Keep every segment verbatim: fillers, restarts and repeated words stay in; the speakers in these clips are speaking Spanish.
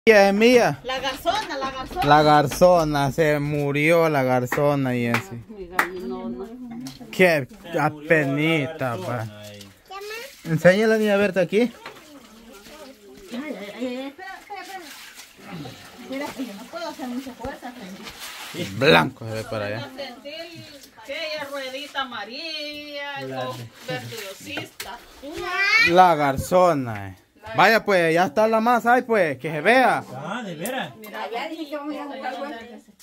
Es mía. La garzona, la garzona. La garzona, se murió la garzona y así. Qué apenita, pa. Enseña la niña Berta aquí. Ay, ay, ay, espera, espera, espera. Mira, yo no puedo hacer mucha fuerza. Blanco se ve para allá. Aquella ruedita amarilla, vertiosista. La garzona. Eh. Vaya pues, ya está la masa ahí pues, que se vea. Ah, de veras. Mira, ya dije que vamos a jugar huevo.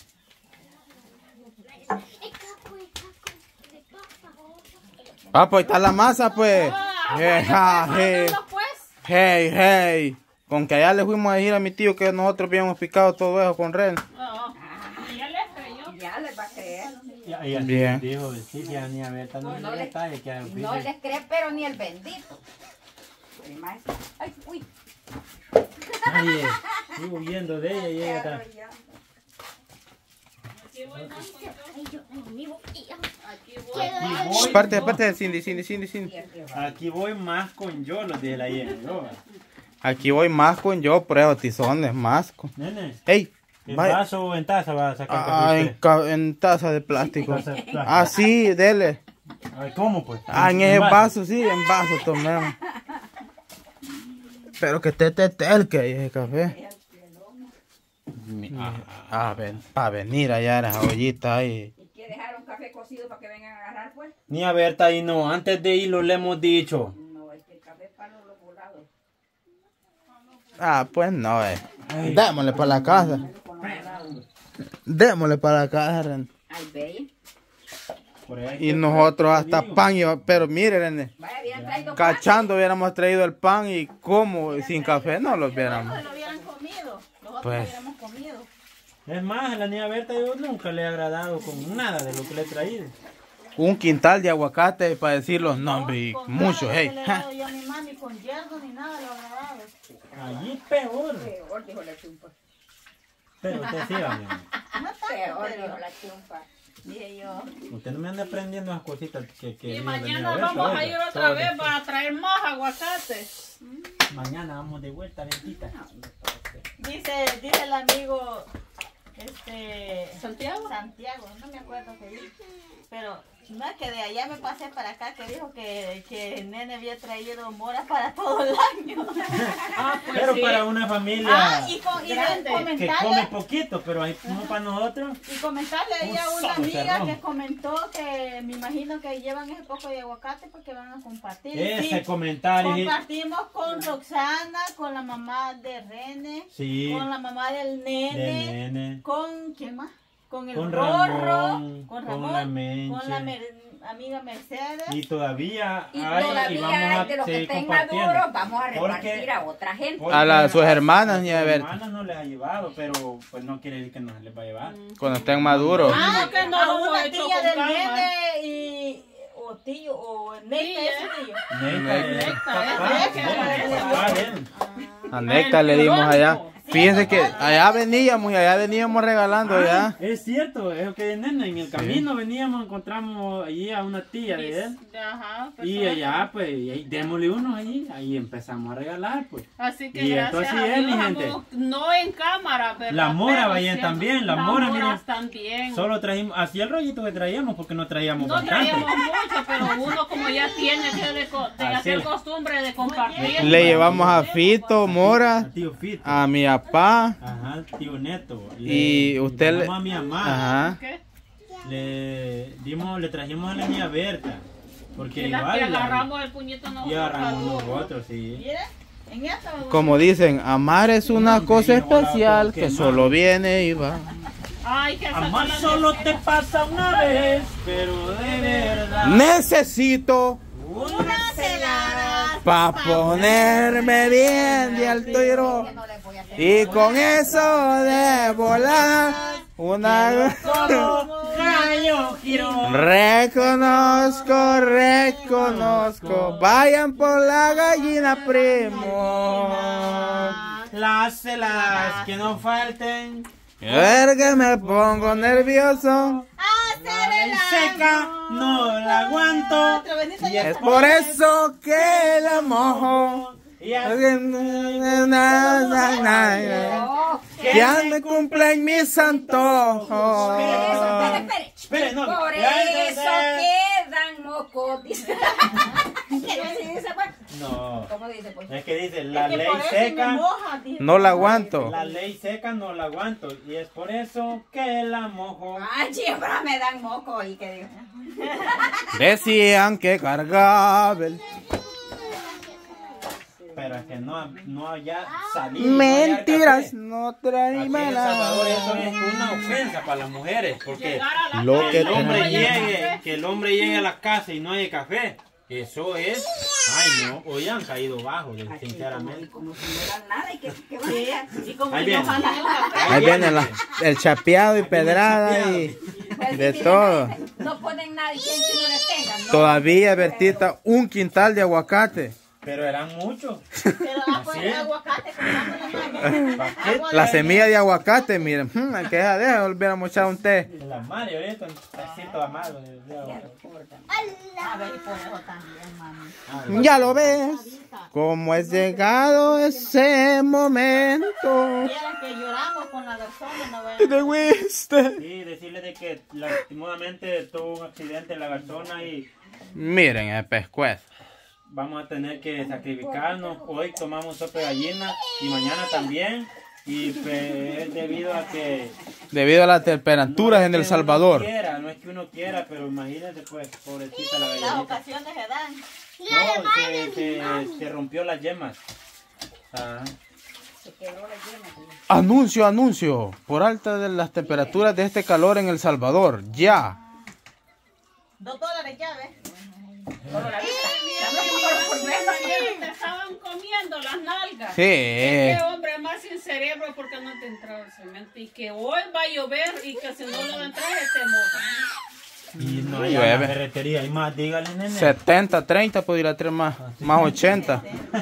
Ah, pues está la masa pues. Hey, hey, hey, hey. Con que allá le fuimos a decir a mi tío que nosotros habíamos picado todo eso con Ren. No, ya les creyó. Ya les va a creer. Ya, ya bien. Dijo, sí, ya ni a ver, no, no, le, detalle, que no les cree, pero ni el bendito. Ay, uy. Ay, sigo huyendo de ella y ella está. Aquí voy. Parte, aparte de Cindy, Cindy, Cindy, Cindy. Aquí voy más con yo, los de la hierba. Aquí voy más con yo, por esos tizones, más con. Nene. Ey, ¿En vaya. vaso o en taza va a sacar Ah, en, ca- en taza de plástico. Taza de plástico. Ah, sí, dele. Ay, ¿cómo pues? Ah, en ese vaso, sí, en vaso tomemos. Pero que esté tetel que hay ese café. Ah, ven, para venir allá a esa ollita ahí. ¿Y qué dejaron café cocido para que vengan a agarrar pues? Ni a ver, ahí no, antes de irlo le hemos dicho. No, es que el café es para los volados. Ah, pues no, eh. Démosle para la casa. Démosle para la casa, Ren. Ay, ve. Por ahí Y que- nosotros hasta pan, y- pero mire, René, Vaya, habían traído cachando hubiéramos traído el pan y como sin café no lo hubiéramos. pan. Lo hubieran comido. Nosotros Pues. lo hubiéramos comido. Es más, a la niña Berta yo nunca le he agradado con nada de lo que le he traído. Un quintal de aguacate para decir los nombres y Con muchos, nada, hey. no le he ja. dado yo a mi mami con yerno ni nada, lo agradado. Allí peor. Peor, dijo la chumpa. Pero usted siga, mi amor. No peor, dijo la chumpa. Dije yo. Usted no me anda aprendiendo las cositas que... que Y dijo la mañana niña Berta, vamos a oiga. ir otra Todo vez esto. para traer más aguacates. Mañana vamos de vuelta, Bertita. Dice, dice el amigo, este... Santiago. Santiago, no me acuerdo qué dijo. Pero no es que de allá me pasé para acá, que dijo que, que el nene había traído mora para todo el año. Ah, pues Pero sí. para una familia Ah, y, con, y de que come comentarle, poquito, pero hay como para nosotros. y comentarle ahí Un a una solo amiga cerrón. que comentó que me imagino que llevan ese poco de aguacate porque van a compartir. Ese Sí, comentario. compartimos con Roxana, con la mamá de René, Sí. con la mamá del nene, Del nene. con ¿quién más? Con el Con Rorro, Ramón, con con Ramón, la Menche. con la mer- amiga Mercedes. Y todavía Y hay, todavía y vamos hay a de los que seguir estén compartiendo. maduros, vamos a repartir Porque- a otra gente. porque A las- sus hermanas, a niña sus Berta. hermanas no les ha llevado, pero pues no quiere decir que no se les va a llevar. Cuando estén maduros. Ah, que no, A a una una tía tía del del nene nene y o tío o neta es su tío. Neta, es Neta, papá, es de Neta, él, es papá de él. A Necta le dimos allá. Fíjense que allá veníamos y allá veníamos regalando ya. Es cierto, es lo que nena, en el camino veníamos, encontramos allí a una tía de él. Ajá, Y personas. allá, pues, y ahí démosle unos allí, ahí empezamos a regalar, pues. Así que Y gracias entonces a es, mi Dios, gente. amor, no en cámara, pero La mora pero vayan siempre- también, la las mora, moras miren. también. Solo trajimos, así el rollito que traíamos, porque no traíamos No bastante. traíamos mucho, pero uno como ya tiene que de, co- de Así hacer es. costumbre de compartir. Le llevamos a Fito, A Mora, tío Fito. a mi papá Ajá, tío Neto. y Le- usted le... llevamos a mi mamá. Ajá. ¿Qué? Le dimos, le trajimos a la niña Berta. Porque Y las igual. que la- agarramos el puñito nosotros. y agarramos saludos. nosotros, sí. Mira, en eso me Como dicen, amar es una cosa especial que solo viene y va. Ay, que Amar sacar solo la- te pasa una vez, pero de verdad. Necesito una celada pa' ponerme bien de al tiro y con eso de volar una... Como gallo girón. Reconozco, reconozco, vayan por la gallina primo. Las celadas que no falten. Verga, me pongo nervioso. Seca, no la aguanto. Y Es por eso que la mojo Y ya. Que ande cumplen mis antojos. Espere, espere. Espere, no. Por ya, eso ya, ya. quedan mocos, dice. ¿Qué dice, pues? No. ¿Cómo dice, pues? Es que dice, la Es que ley por eso me seca. moja, dice. No la aguanto. La ley seca no la aguanto. Y es por eso que la mojo. Ay, siempre me dan moco y que digo. Decían que cargaba el... Pero es que no, no haya salido. Mentiras, No no hay café. Aquí en El trae Salvador eso mala. es una ofensa para las mujeres. Porque Llegar a la Lo casa que el y no hombre tenemos. haya llegue, café. que el hombre llegue a la casa y no haya café. Eso es. Ay, no. Hoy han caído bajo, sinceramente. Como si no era nada y que, que vaya. Y como Ahí que no viene. jalan el café. Ahí viene la- el chapeado y pedrada y Pues, de si todo. No ponen nada y quien que no les tenga, ¿no? Todavía, Bertita, un quintal de aguacate. Pero eran muchos. Pero ah, pues, Así el es. aguacate compramos la mano. Agua La de- semilla de aguacate, miren, hmm, que esa deja, hubiéramos echado un té. De la madre ahorita, un tacito amargo. de- de agua. A ver, y por eso también, mami. Ya lo ves, cómo es llegado ese momento. Vieran que lloramos con la garzona, no Te ven. fuiste. Sí, decirle de que lastimosamente tuvo un accidente en la garzona y Miren el pescuezo. vamos a tener que sacrificarnos. Hoy tomamos sopa de gallina y mañana también. Y pues, es debido a que... Debido a las temperaturas no es en que El uno Salvador. Quiera, no es que uno quiera, pero imagínate pues, pobrecita la Las gallinita. ocasiones se dan. No, se, se, se rompió las yemas. Ah, Se quebró la yema. Anuncio, anuncio. Por alta de las temperaturas de este calor en El Salvador. Ya. Dos dólares ya, ¿ves? Solo la vista. Te estaban comiendo las nalgas. Sí. Qué hombre más sin cerebro porque no te entraba el cemento. Y que hoy va a llover y que si no lo entras te moja. y no Uy, hay bebé. ferretería. Y más, dígale, nene. setenta, treinta podría traer más. Más ochenta.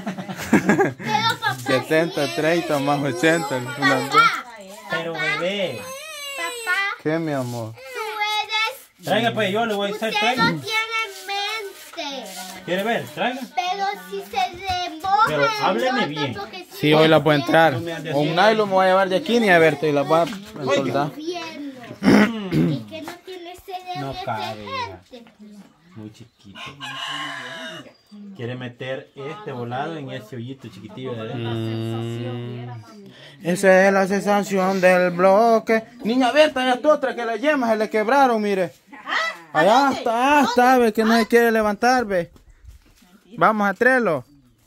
setenta, treinta más ochenta. unas dos. Pero bebé, ¿Qué, mi amor? Tú eres, traiga pues, yo le voy a hacer, usted traiga. no tiene mente, ¿Quiere ver? Traiga. pero si se le moja Pero el hábleme otro, bien. porque si Sí, hoy la puedo entrar. No me han de O un decir. nylon me voy a llevar de aquí ni a verte y la voy a soldar. viendo, y que no tiene cerebro No esta cabe, gente. Muy chiquito. Quiere meter este volado en ese hoyito chiquitillo de adentro. Esa es la sensación del bloque. Niña Berta, ya está otra que la yemas se le quebraron, mire. Allá está, está, ve que no se quiere levantar, ve. Vamos a traerlo.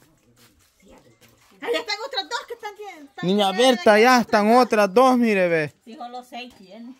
Allá están otras dos que están bien. están Niña bien. Berta, ya están otras dos, mire, ve. Sí, son los seis tiene.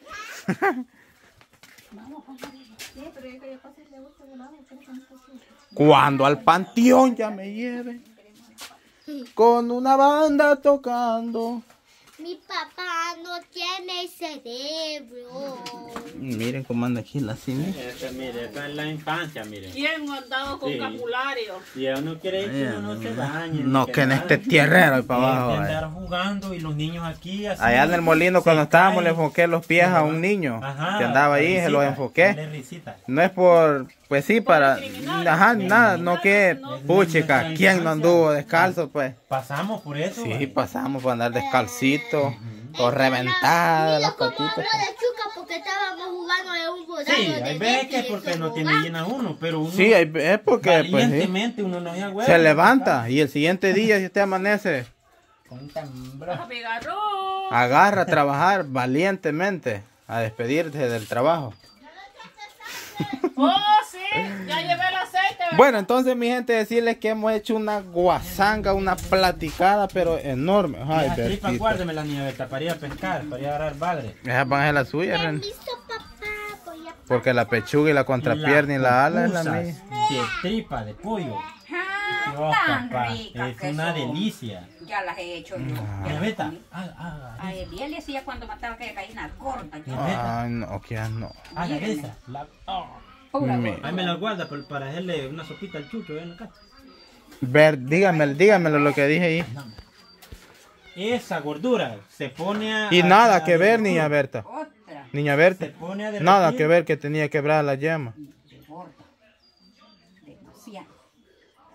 Vamos, vamos. Sí, pero yo que yo pasé le gusta volar, pero con esto sí. Cuando al panteón ya me lleve. Con una banda tocando. Mi papá no tiene cerebro. Miren cómo anda aquí la cine. Este, mire, esta es la infancia, mire. ¿Quién no ha andado con Sí. vocabulario? Si uno quiere ir, que uno no se dañe. No, ni que en nada. este tierrero y para Hay que abajo. eh. andar jugando y los niños aquí así. Allá en el molino cuando se estábamos caen. le enfoqué los pies a un niño Ajá, que andaba ahí, risita, se los enfoqué. dale risita. No es por, pues sí, para, ajá, nada, no que, puchica, ¿quién no anduvo descalzo, pues? Pasamos por eso. Sí, ¿vale? pasamos por andar descalcito, todo reventadas las Como patitas. habló de Chuca porque estábamos jugando de un volado Sí, de hay veces que Netflix, porque no tiene jugando. llena uno, pero uno Sí, hay- es porque, pues sí, valientemente uno no se agüeva. se levanta y el siguiente día si usted amanece, Con tambra. Abigarro. agarra a trabajar valientemente, a despedirse del trabajo. Oh, sí, ya llevé el aceite. ¿verdad? Bueno, entonces mi gente, decirles que hemos hecho una guasanga, una platicada, pero enorme. Ay, Las tripas, Bertita. guárdeme la nieveta para ir a pescar, para ir a agarrar bagre. Esas van a ser las suyas, Ren. Permiso, papá, voy a... Porque la pechuga y la contrapierna y la ala es la pupusas mía. de tripa, de pollo. Ah, Dios, tan papá, ricas es que una son. delicia. Ya las he hecho yo. Nieveta, ah, ah, A Eliel le hacía cuando mataba aquella gallina corta. Yo. Ay, no, que ya no. ah, la de esa. La, oh. Pura Mi- gorda. Ahí me la guarda para, para hacerle una sopita al chucho, ven acá. Ver, dígamelo, dígamelo lo que dije ahí. Esa gordura se pone a... Y a- nada a que ver, derretir. niña Berta. Otra. Niña Se Berta. pone a derretir. Nada que ver que tenía quebrada la yema. De gorda. Demasiado.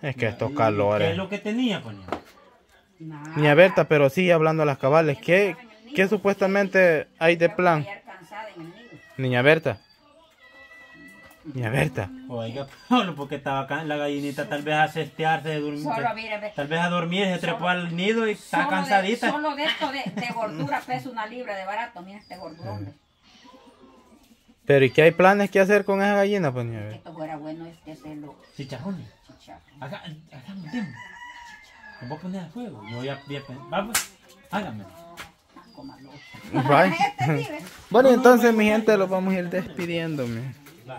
Es que estos ¿Qué es calores. lo que tenía, coño? Niña Berta, pero sí, hablando a las cabales, ¿qué, qué supuestamente hay de plan? Ayer cansada en el nido. Niña Berta. Niña Berta. Oiga, Pablo, porque estaba acá la gallinita tal vez a cestearse, de dormir, Solo, mire, ve. tal vez a dormir, se trepó al nido y está Solo cansadita. De, solo de esto de, de gordura pesa una libra de barato. Mira este gordurón. Pero ¿y qué hay planes que hacer con esa gallina, pues, Niña Que Berta? esto fuera bueno es que hacerlo Chicharrones. chicharrón. Haga, hagamos demo. Me voy a poner a fuego. Yo voy a, voy a vamos, hágame. Cómalo. Bye. Este sí, ve. Bueno, entonces, mi gente, los vamos a ir despidiéndome. Va.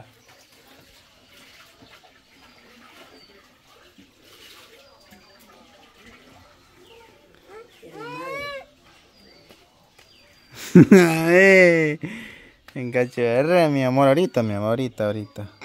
Ay, en cachorra, mi amor, ahorita, mi amor, ahorita, ahorita.